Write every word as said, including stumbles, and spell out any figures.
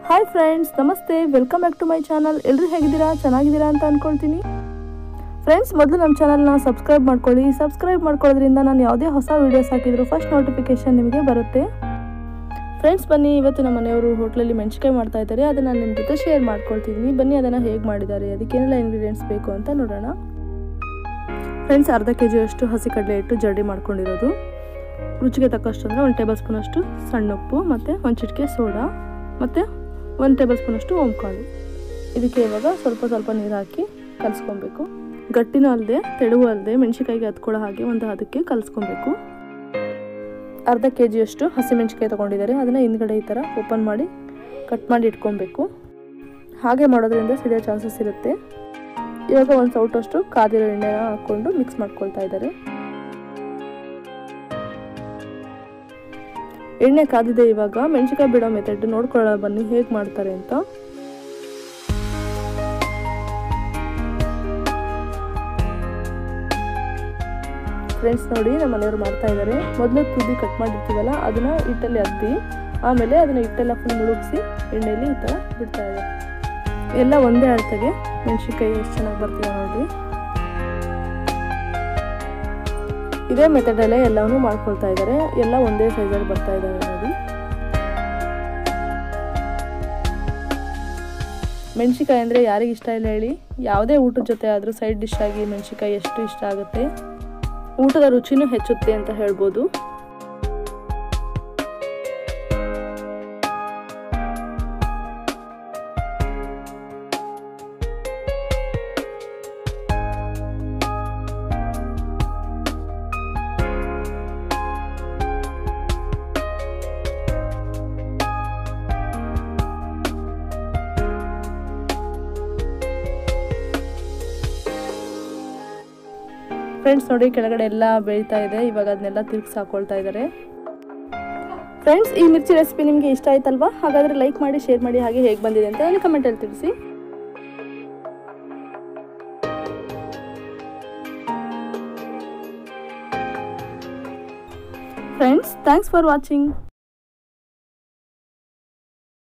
Hi friends, ನಮಸ್ತೆ. Welcome back to my channel. ಎಲ್ಲರೂ ಹೇಗಿದ್ದೀರಾ? ಚೆನ್ನಾಗಿದ್ದೀರಾ ಅಂತ ಅಂದ್ಕೊಳ್ತೀನಿ. ಫ್ರೆಂಡ್ಸ್, ಮೊದಲು ನಮ್ಮ ಚಾನಲ್ನ ಸಬ್ಸ್ಕ್ರೈಬ್ ಮಾಡ್ಕೊಳ್ಳಿ. ಸಬ್ಸ್ಕ್ರೈಬ್ ಮಾಡ್ಕೊಳ್ಳೋದ್ರಿಂದ ನಾನು ಯಾವುದೇ ಹೊಸ ವೀಡಿಯೋಸ್ ಹಾಕಿದ್ರು ಫಸ್ಟ್ ನೋಟಿಫಿಕೇಶನ್ ನಿಮಗೆ ಬರುತ್ತೆ. ಫ್ರೆಂಡ್ಸ್, ಬನ್ನಿ, ಇವತ್ತು ನಮ್ಮ ಮನೆಯವರು ಹೋಟ್ಲಲ್ಲಿ ಮೆಣಸಿನಕಾಯಿ ಮಾಡ್ತಾ ಇದ್ದಾರೆ. ಅದನ್ನು ನಾನು ನಿಮ್ಮ ಜೊತೆ ಶೇರ್ ಮಾಡ್ಕೊಳ್ತಿದ್ದೀನಿ. ಬನ್ನಿ, ಅದನ್ನು ಹೇಗೆ ಮಾಡಿದ್ದಾರೆ, ಅದಕ್ಕೇನೆಲ್ಲ ಇಂಗ್ರೀಡಿಯೆಂಟ್ಸ್ ಬೇಕು ಅಂತ ನೋಡೋಣ. ಫ್ರೆಂಡ್ಸ್, ಅರ್ಧ ಕೆ ಜಿಯಷ್ಟು ಹಸಿ ಕಡಲೆ ಹಿಟ್ಟು ಜರಡಿ ಮಾಡ್ಕೊಂಡಿರೋದು, ರುಚಿಗೆ ತಕ್ಕಷ್ಟು ಅಂದರೆ ಒಂದು ಟೇಬಲ್ ಸ್ಪೂನಷ್ಟು ಸಣ್ಣ ಉಪ್ಪು ಮತ್ತು ಒಂದು ಚಿಟಿಕೆ ಸೋಡಾ ಮತ್ತು ಒಂದು ಟೇಬಲ್ ಸ್ಪೂನಷ್ಟು ಓಂಕಾಳು. ಇದಕ್ಕೆ ಇವಾಗ ಸ್ವಲ್ಪ ಸ್ವಲ್ಪ ನೀರು ಹಾಕಿ ಕಲಿಸ್ಕೊಬೇಕು. ಗಟ್ಟಿನೂ ಅಲ್ಲದೆ ತೆಳುವು ಅಲ್ಲದೆ ಮೆಣಸಿಕಾಯಿಗೆ ಹತ್ಕೊಳ್ಳೋ ಹಾಗೆ ಒಂದು ಹದಕ್ಕೆ ಕಲಿಸ್ಕೊಬೇಕು. ಅರ್ಧ ಕೆ ಜಿಯಷ್ಟು ಹಸಿಮೆಣಸಿಕಾಯಿ ತೊಗೊಂಡಿದ್ದಾರೆ. ಅದನ್ನು ಹಿಂದ್ಗಡೆ ಈ ಥರ ಓಪನ್ ಮಾಡಿ ಕಟ್ ಮಾಡಿ ಇಟ್ಕೊಬೇಕು. ಹಾಗೆ ಮಾಡೋದ್ರಿಂದ ಸಿಡಿಯೋ ಚಾನ್ಸಸ್ ಇರುತ್ತೆ. ಇವಾಗ ಒಂದು ಸೌಟಷ್ಟು ಕಾದಿರೋ ಎಣ್ಣೆನ ಹಾಕ್ಕೊಂಡು ಮಿಕ್ಸ್ ಮಾಡ್ಕೊಳ್ತಾ ಇದ್ದಾರೆ. ಎಣ್ಣೆ ಕಾದಿದೆ. ಇವಾಗ ಮೆಣಸಿನಕಾಯಿ ಬಿಡೋ ಮೆಥಡ್ ನೋಡ್ಕೊಳ್ಳೋ ಬನ್ನಿ ಹೇಗೆ ಮಾಡ್ತಾರೆ ಅಂತ. ಫ್ರೆಂಡ್ಸ್, ನೋಡಿ, ನಮ್ಮ ಮನೆಯವರು ಮಾಡ್ತಾ ಇದ್ದಾರೆ. ಮೊದಲು ತುದಿ ಕಟ್ ಮಾಡಿರ್ತೀವಲ್ಲ ಅದನ್ನ ಹಿಟ್ಟಲ್ಲಿ ಅದ್ದಿ ಆಮೇಲೆ ಅದನ್ನ ಹಿಟ್ಟೆಲ್ಲ ಫುಲ್ ಮುಳುಗಿಸಿ ಎಣ್ಣೆಯಲ್ಲಿ ಈ ಥರ ಬಿಡ್ತಾ ಇದ್ದಾರೆ. ಎಲ್ಲ ಒಂದೇ ಅಳತೆಗೆ ಮೆಣಸಿನಕಾಯಿ ಎಷ್ಟು ಚೆನ್ನಾಗಿ ಬರ್ತಿದೆ ನೋಡಿ. ಇದೇ ಮೆಥಡಲ್ಲೇ ಎಲ್ಲವನ್ನೂ ಮಾಡ್ಕೊಳ್ತಾ ಇದ್ದಾರೆ. ಎಲ್ಲ ಒಂದೇ ಸೈಜಲ್ಲಿ ಬರ್ತಾ ಇದ್ದಾವೆ ನೋಡಿ. ಮೆಣಸಿಕಾಯಿ ಅಂದರೆ ಯಾರಿಗೆ ಇಷ್ಟ ಇಲ್ಲ ಹೇಳಿ? ಯಾವುದೇ ಊಟದ ಜೊತೆ ಆದರೂ ಸೈಡ್ ಡಿಶ್ ಆಗಿ ಮೆಣಸಿಕಾಯಿ ಎಷ್ಟು ಇಷ್ಟ ಆಗುತ್ತೆ. ಊಟದ ರುಚಿನೂ ಹೆಚ್ಚುತ್ತೆ ಅಂತ ಹೇಳ್ಬೋದು. ಫ್ರೆಂಡ್ಸ್, ನೋಡಿ, ಕೆಳಗಡೆ ಎಲ್ಲ ಬೇಯ್ತಾ ಇದೆ. ಇವಾಗ ಅದನ್ನೆಲ್ಲ ತಿರುಗಿಸಿ ಹಾಕೊಳ್ತಾ ಇದ್ದಾರೆ. ಫ್ರೆಂಡ್ಸ್, ಈ ಮಿರ್ಚಿ ರೆಸಿಪಿ ನಿಮಗೆ ಇಷ್ಟ ಆಯ್ತಲ್ವಾ? ಹಾಗಾದರೆ ಲೈಕ್ ಮಾಡಿ, ಶೇರ್ ಮಾಡಿ, ಹಾಗೆ ಹೇಗೆ ಬಂದಿದೆ ಅಂತ ನನಗೆ ಕಮೆಂಟಲ್ಲಿ ತಿಳಿಸಿ. Friends, thanks for watching.